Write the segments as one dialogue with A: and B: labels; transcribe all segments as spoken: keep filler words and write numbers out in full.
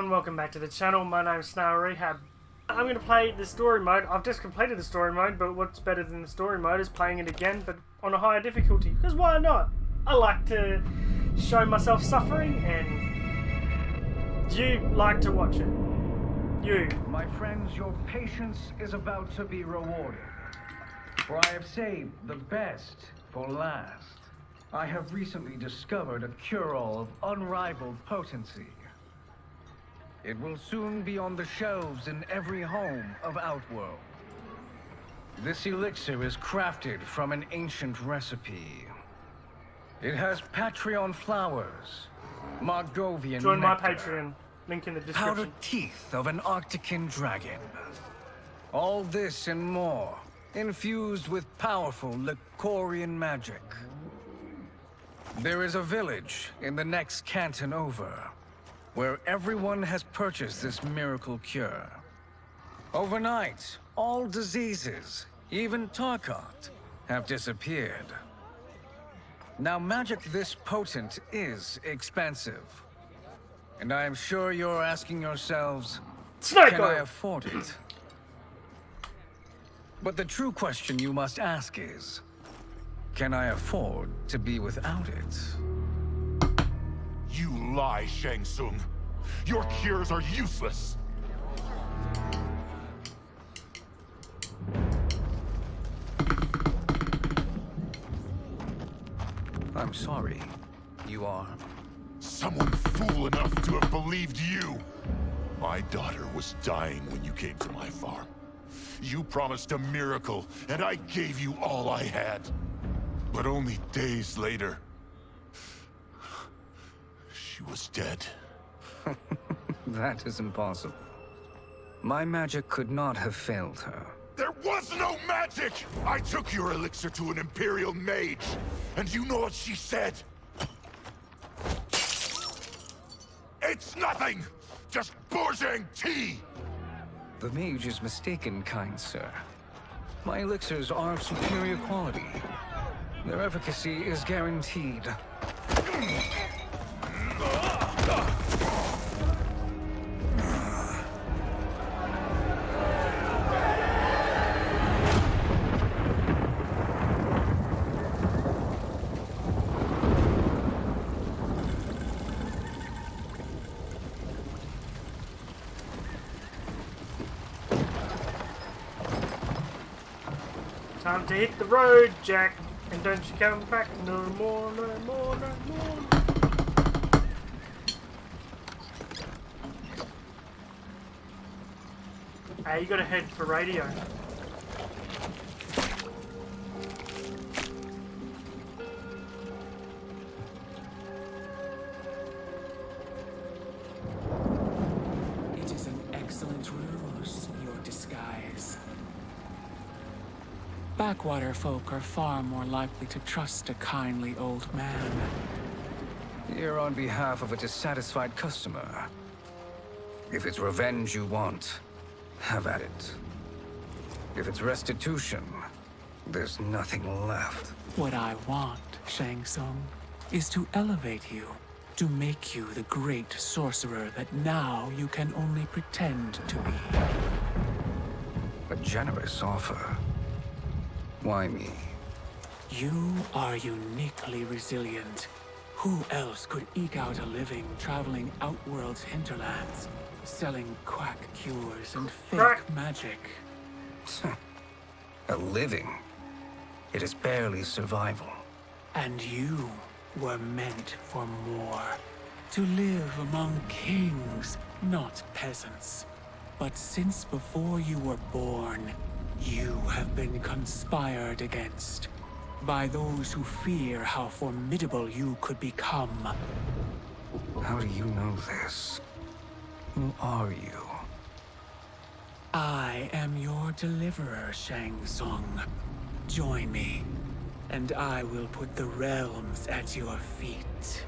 A: everyone, welcome back to the channel. My name is SnailRehab. I'm going to play the story mode. I've just completed the story mode, but what's better than the story mode is playing it again, but on a higher difficulty. Because why not? I like to show myself suffering, and you like to watch it. You.
B: My friends, your patience is about to be rewarded. For I have saved the best for last. I have recently discovered a cure-all of unrivaled potency. It will soon be on the shelves in every home of Outworld. This elixir is crafted from an ancient recipe. It has Patreon flowers, Margovian
A: Join my
B: nectar,
A: Patreon. Link in the description.
B: powdered teeth of an Arctican dragon. All this and more, infused with powerful Lycorian magic. There is a village in the next canton over, where everyone has purchased this miracle cure. Overnight, all diseases, even Tarkot, have disappeared. Now, magic this potent is expensive. And I am sure you're asking yourselves,
A: Snake
B: can I
A: oil.
B: afford it? But the true question you must ask is, can I afford to be without it?
C: You lie, Shang Tsung. Your cures are useless.
B: I'm sorry. You are?
C: Someone fool enough to have believed you. My daughter was dying when you came to my farm. You promised a miracle, and I gave you all I had. But only days later, she was dead.
B: That is impossible. My magic could not have failed her.
C: There was no magic! I took your elixir to an Imperial mage, and you know what she said? It's nothing! Just Bourgeois tea!
B: The mage is mistaken, kind sir. My elixirs are of superior quality. Their efficacy is guaranteed.
A: Time to hit the road, Jack. And don't you come back no more, no more, no more. Hey, you gotta head for radio.
D: It is an excellent ruse, your disguise. Backwater folk are far more likely to trust a kindly old man.
B: Here on behalf of a dissatisfied customer. If it's revenge you want, have at it. If it's restitution, there's nothing left.
D: What I want, Shang Tsung, is to elevate you, to make you the great sorcerer that now you can only pretend to be.
B: A generous offer. Why me?
D: You are uniquely resilient. Who else could eke out a living traveling Outworld's hinterlands, selling quack cures and fake
A: Quack.
D: magic?
B: A living? It is barely survival.
D: And you were meant for more. To live among kings, not peasants. But since before you were born, you have been conspired against by those who fear how formidable you could become.
B: How do you know this? Who are you?
D: I am your deliverer, Shang Tsung. Join me, and I will put the realms at your feet.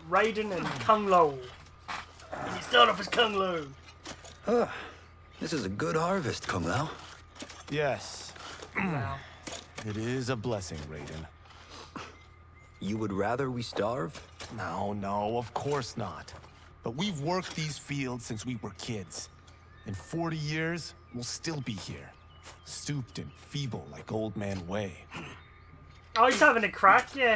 A: Raiden and Kung Lao. And you start off as Kung Lao.
E: Huh. This is a good harvest, Kung Lao.
F: Yes.
A: Wow.
F: It is a blessing, Raiden.
E: You would rather we starve?
F: No, no, of course not. But we've worked these fields since we were kids. In forty years, we'll still be here. Stooped and feeble like Old Man Wei.
A: Oh, he's having a crack, yeah.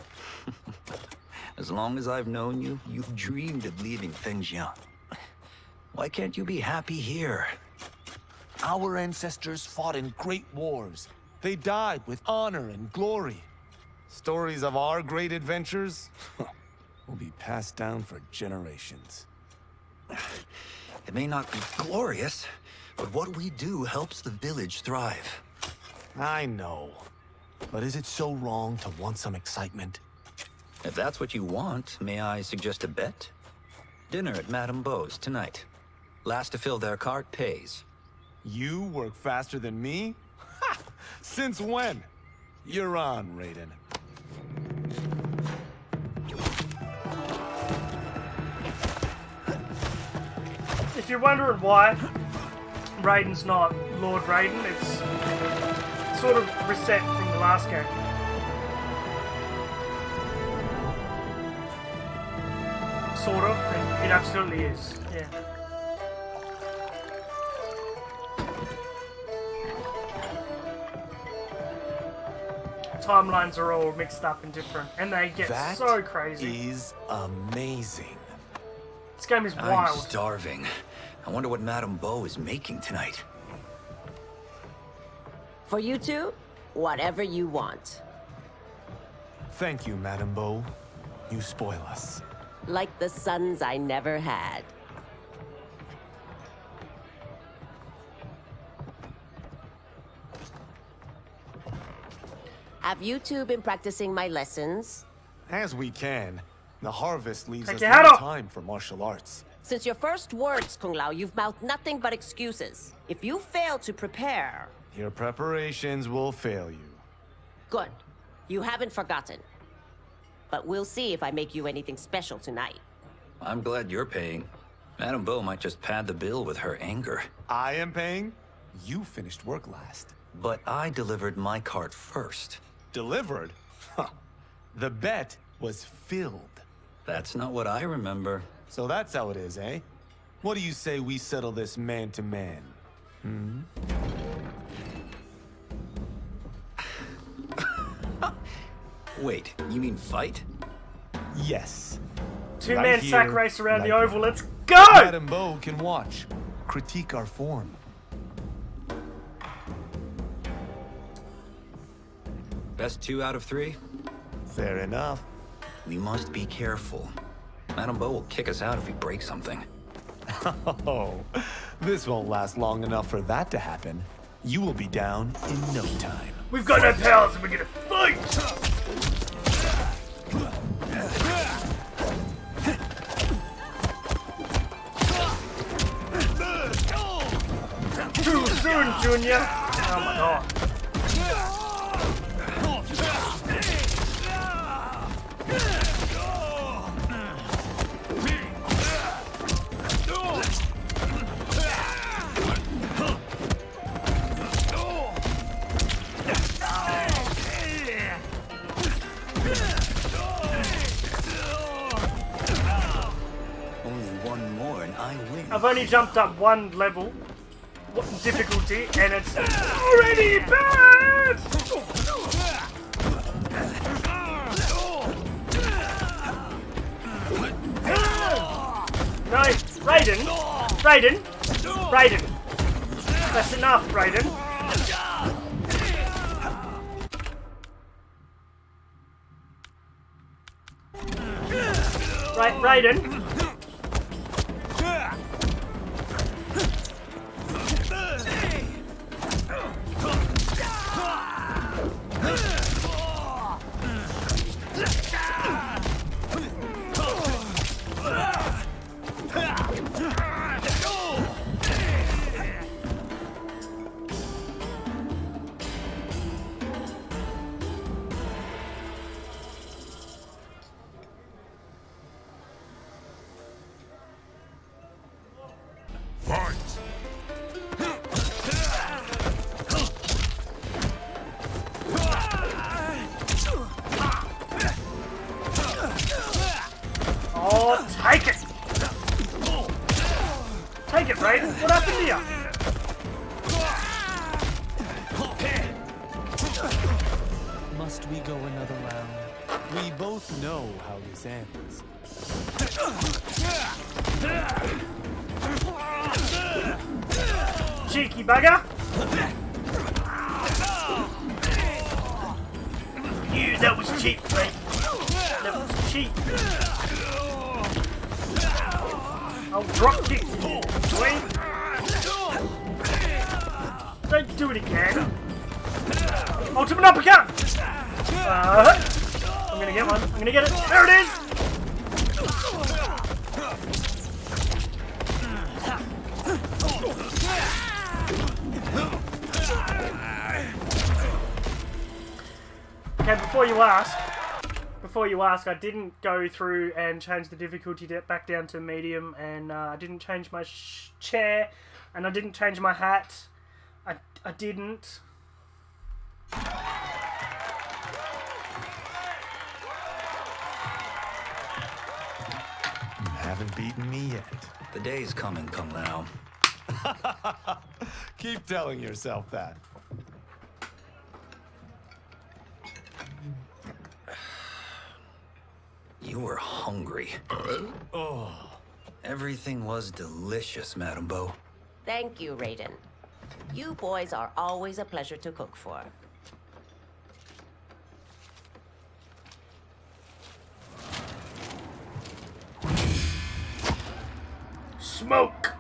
E: As long as I've known you, you've dreamed of leaving things young. Why can't you be happy here?
F: Our ancestors fought in great wars. They died with honor and glory. Stories of our great adventures will be passed down for generations.
E: It may not be glorious, but what we do helps the village thrive.
F: I know. But is it so wrong to want some excitement?
E: If that's what you want, may I suggest a bet? Dinner at Madame Beau's tonight. Last to fill their cart pays.
F: You work faster than me? Ha! Since when? You're on, Raiden.
A: If you're wondering why Raiden's not Lord Raiden, it's sort of reset from the last game. Sort of, and it absolutely is, yeah. Timelines are all mixed up and different, and they get
F: That
A: so crazy.
F: is amazing.
A: This game is
E: I'm
A: wild.
E: starving. I wonder what Madame Beau is making tonight.
G: For you two, whatever you want.
F: Thank you, Madame Beau. You spoil us.
G: Like the sons I never had. Have you two been practicing my lessons?
F: As we can. The harvest leaves
A: Take
F: us
A: your hat
F: little
A: off.
F: time for martial arts.
G: Since your first words, Kung Lao, you've mouthed nothing but excuses. If you fail to prepare...
F: Your preparations will fail you.
G: Good. You haven't forgotten. But we'll see if I make you anything special tonight.
E: I'm glad you're paying. Madame Beau might just pad the bill with her anger.
F: I am paying? You finished work last.
E: But I delivered my cart first.
F: Delivered? Huh. The bet was filled.
E: That's not what I remember.
F: So that's how it is, eh? What do you say we settle this man to man? Hmm?
E: Wait, you mean fight?
F: Yes.
A: Two-man
F: Right
A: sack
F: here,
A: race around the
F: right
A: oval.
F: now.
A: Let's go!
F: Madame Beau can watch. Critique our form.
E: Best two out of three?
F: Fair enough.
E: We must be careful. Madame Beau will kick us out if we break something.
F: Oh, this won't last long enough for that to happen. You will be down in no time.
A: We've got no powers and we're gonna fight! Too soon, Junior! Oh my god.
E: Only one more and I win.
A: I've only jumped up one level what difficulty and it's already bad! No, Raiden! Raiden! Raiden! That's enough, Raiden! Right, Raiden! Oh, take it! Take it, Raiden. What happened to you?
F: Must we go another round? We both know how this ends.
A: Cheeky bugger! You, that was cheap, mate. That was cheap. I'll drop kick you. Wait. Don't do it again. Ultimate uppercut! Uh, I'm gonna get one. I'm gonna get it. There it is! Okay, before you ask, before you ask, I didn't go through and change the difficulty back down to medium, and uh, I didn't change my sh chair, and I didn't change my hat. I, I didn't.
F: You haven't beaten me yet.
E: The day's coming, Kung Lao.
F: Keep telling yourself that.
E: You were hungry.
F: Oh.
E: Everything was delicious, Madame Bo.
G: Thank you, Raiden. You boys are always a pleasure to cook for.
A: Smoke!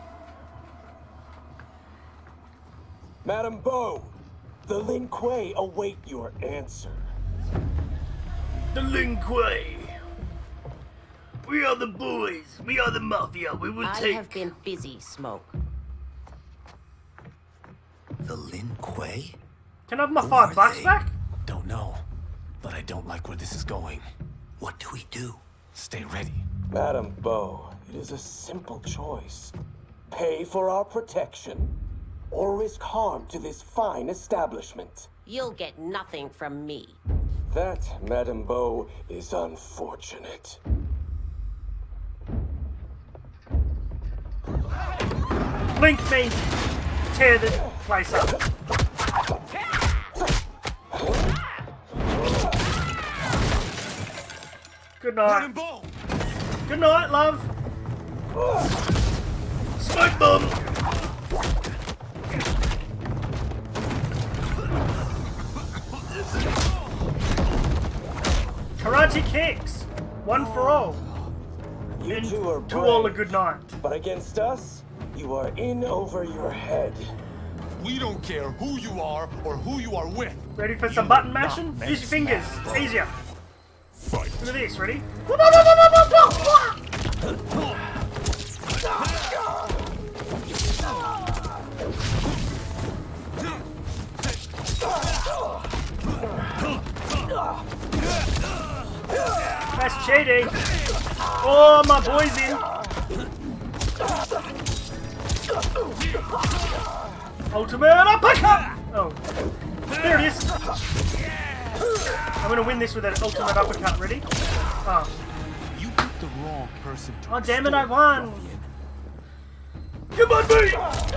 H: Madame Bo, the Lin Kuei await your answer.
A: The Lin Kuei. We are the boys. We are the mafia. We will
G: I
A: take...
G: have been busy, Smoke.
E: The Lin Kuei?
A: Can I have my
E: Who
A: five
E: are
A: bucks
E: they?
A: back?
F: Don't know, but I don't like where this is going.
E: What do we do?
F: Stay ready.
H: Madame Bo, it is a simple choice. Pay for our protection, or risk harm to this fine establishment.
G: You'll get nothing from me.
H: That, Madame Bo, is unfortunate.
A: Blink means tear the place up. Good night. Good night, love. Smoke bomb. Karate kicks. One for all.
H: You
A: And
H: two are
A: to all a
H: brave,
A: good night.
H: but against us, you are in over your head.
C: We don't care who you are or who you are with.
A: Ready for some
F: You
A: button
F: are not
A: mashing?
F: meant
A: Use your fingers.
F: to
A: It's easier.
C: Fight.
A: Look at this. Ready? That's cheating. Oh, my boy's in. Ultimate uppercut! Oh, there it is. I'm gonna win this with an ultimate uppercut. Ready? Oh,
F: You picked the wrong person to
A: oh damn it! I
F: restore,
A: won.
F: ruffian.
A: Come on, me!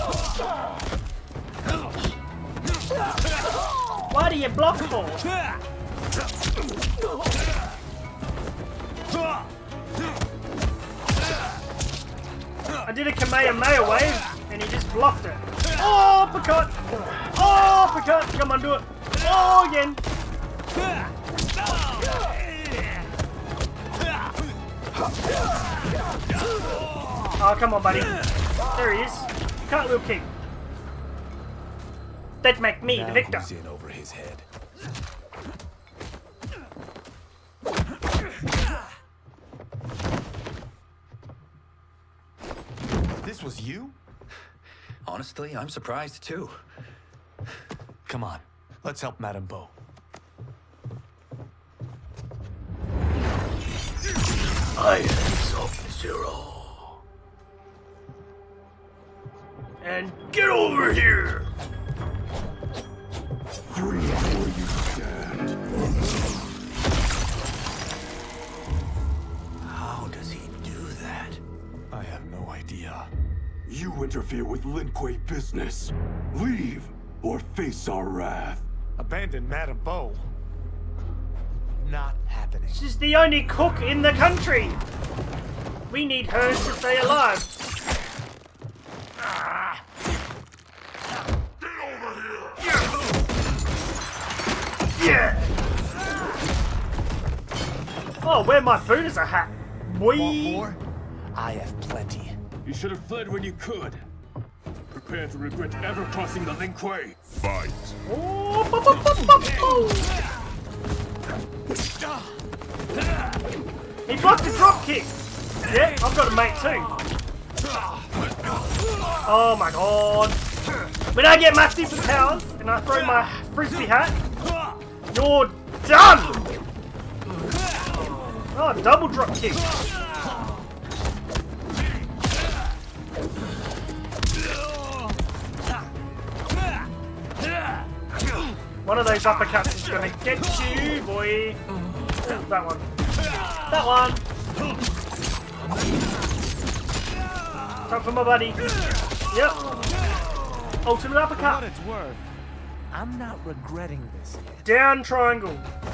A: Why do you block for? I did a Kamehameha wave and he just blocked it. Oh, uppercut! Oh, uppercut! Come on, do it. Oh, again. Oh, come on, buddy. There he is. Cartwheel kick. That make me
F: Now
A: the victor.
F: who's in over his head? This was you?
E: Honestly, I'm surprised too.
F: Come on, let's help Madame Bo.
A: I am Sub-Zero. And get over here!
C: Three where you stand.
E: How does he
I: to interfere with Lin Kuei business. Leave or face our wrath.
F: Abandon Madame Bo. Not happening.
A: She's the only cook in the country. We need her to stay alive. Ah.
C: Get over here!
A: Yeah. Oh, where my food is a hat.
F: Want
A: Wee.
F: more? I have plenty.
I: You should have fled when you could. Prepare to regret ever crossing the Lin Kuei.
C: Fight.
A: Oh, bo- bo- bo- bo- bo. He blocked the drop kick. Yeah, I've got a mate too. Oh my god. When I get my superpowers and I throw my frisbee hat, you're done! Oh, double drop kick. One of those uppercuts is gonna get you, boy. That one. That one. Time for my buddy. Yep. Ultimate
F: For
A: uppercut.
F: what it's worth, I'm not regretting this yet.
A: Down triangle.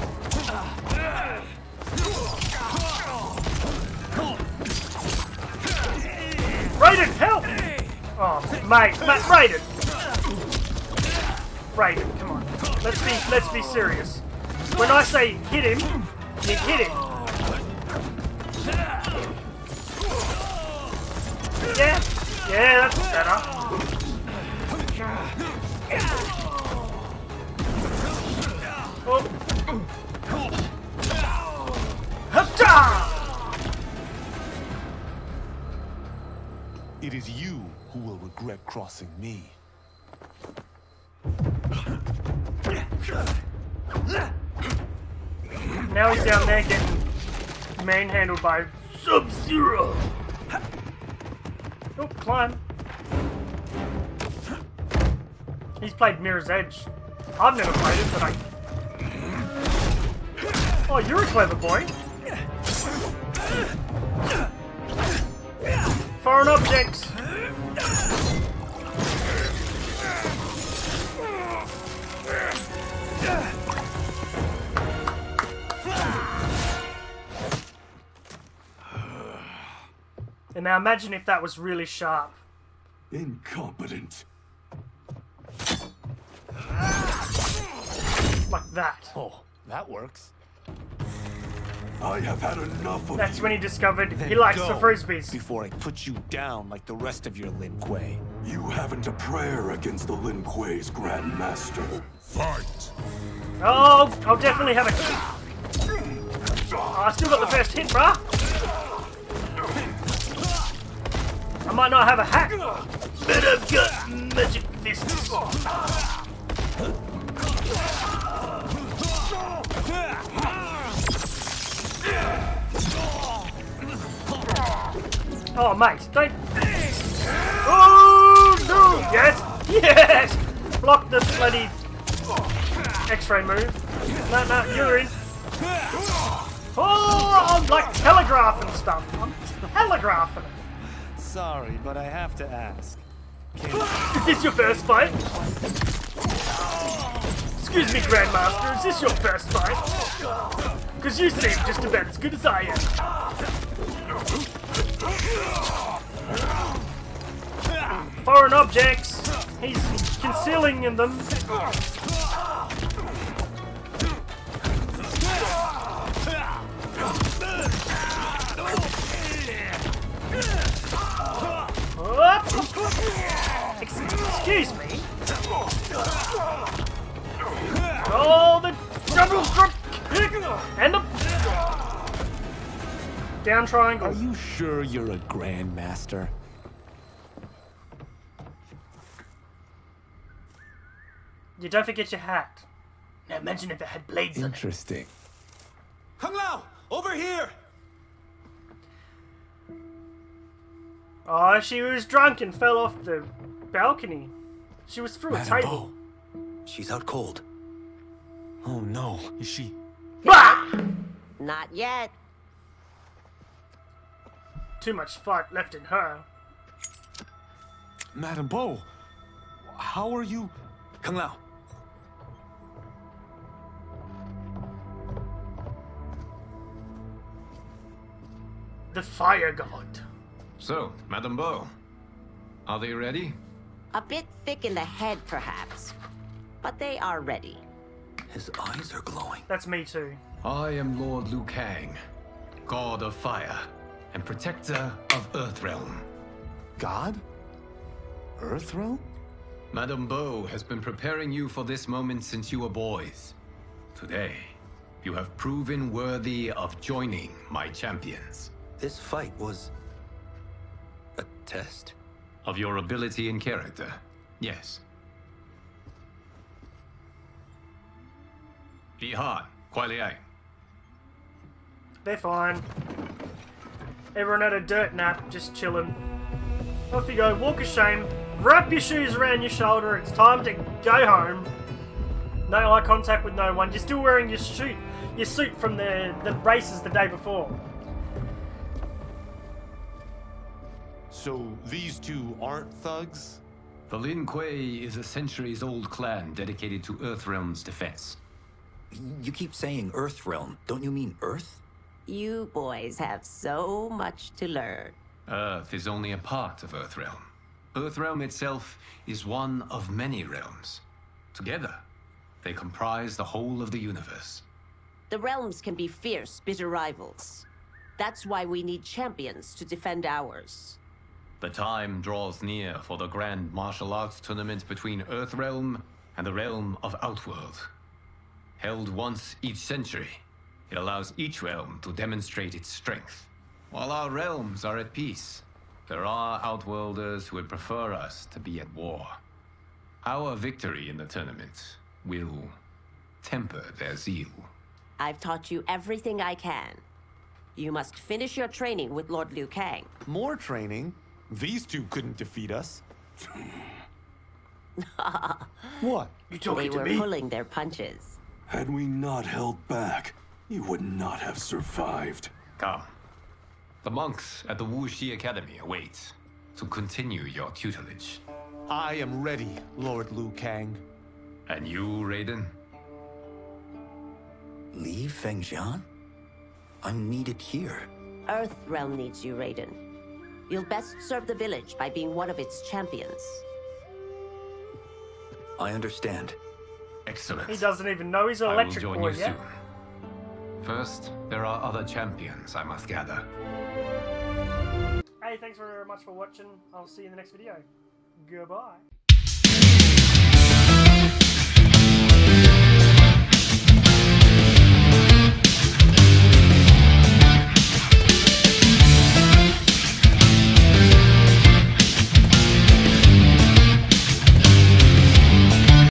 A: Raiden, help! Oh, mate, mate, Raiden. Raiden, come on. Let's be, let's be serious. When I say hit him, you hit him. Yeah, yeah, that's better. Oh. Hupta!
F: It is you who will regret crossing me.
A: Now he's down there getting manhandled by Sub-Zero. Oh, climb. He's played Mirror's Edge. I've never played it, but I... Oh, you're a clever boy. Foreign objects. And now imagine if that was really sharp.
I: Incompetent.
A: Like that.
F: Oh, that works.
I: I have had enough of
A: That's
I: you.
A: when he discovered he
F: Then
A: likes
F: go
A: the frisbees.
F: Before I put you down like the rest of your Lin Kuei.
I: You haven't a prayer against the Lin Kuei's Grand Master.
C: Fight.
A: Oh, I'll definitely have a hit. Oh, I still got the first hit, bruh. I might not have a hack, but I've got magic fists. Oh, mate, don't... Oh, no! Yes! Yes! Block the bloody X-ray move. No, no, you're in. Oh, I'm like telegraphing stuff. I'm telegraphing it.
F: Sorry, but I have to ask.
A: Is this your first fight? Excuse me, Grandmaster, is this your first fight? Because you seem just about as good as I am. Foreign objects. He's concealing in them. What? Excuse me. Oh, the double drop kick and the down triangle.
F: Are you sure you're a Grandmaster?
A: You don't forget your hat. Now imagine if it had blades in it.
F: Interesting.
H: Kung Lao, over here!
A: Oh, she was drunk and fell off the balcony. She was through a
E: Madame
A: table.
E: Bo, she's out cold.
F: Oh no, is she?
A: Bah!
G: Not yet.
A: Too much fight left in her.
F: Madam Bo, how are you?
B: Kung Lao.
A: The Fire God.
J: So, Madam Bo, are they ready?
G: A bit thick in the head, perhaps. But they are ready.
E: His eyes are glowing.
A: That's me too.
J: I am Lord Liu Kang, God of Fire and Protector of Earthrealm.
F: God? Earthrealm?
J: Madam Bo has been preparing you for this moment since you were boys. Today, you have proven worthy of joining my champions.
E: This fight was a test?
J: Of your ability and character, yes. Ihan, Kuai Liang.
A: They're fine. Everyone had a dirt nap, just chilling. Off you go, walk of shame, wrap your shoes around your shoulder, it's time to go home. No eye contact with no one, you're still wearing your suit, your suit from the, the races the day before.
F: So these two aren't thugs?
J: The Lin Kuei is a centuries-old clan dedicated to Earthrealm's defense.
E: You keep saying Earthrealm. Don't you mean Earth?
G: You boys have so much to learn.
J: Earth is only a part of Earthrealm. Earthrealm itself is one of many realms. Together, they comprise the whole of the universe.
G: The realms can be fierce, bitter rivals. That's why we need champions to defend ours.
J: The time draws near for the grand martial arts tournament between Earthrealm and the realm of Outworld. Held once each century, it allows each realm to demonstrate its strength. While our realms are at peace, there are Outworlders who would prefer us to be at war. Our victory in the tournament will temper their zeal.
G: I've taught you everything I can. You must finish your training with Lord Liu Kang.
F: More training? These two couldn't defeat us. What?
A: You
G: They
A: talking to
G: were
A: me?
G: pulling their punches.
I: Had we not held back, you would not have survived.
J: Come. The monks at the Wuxi Academy await to continue your tutelage.
F: I am ready, Lord Liu Kang.
J: And you, Raiden?
E: Leave Fengjian? I'm needed here.
G: Earthrealm needs you, Raiden. You'll best serve the village by being one of its champions.
E: I understand.
J: Excellent.
A: He doesn't even know he's an electric
J: I will join
A: boy
J: you
A: yet.
J: soon. First, there are other champions I must gather.
A: Hey, thanks very much for watching. I'll see you in the next video. Goodbye.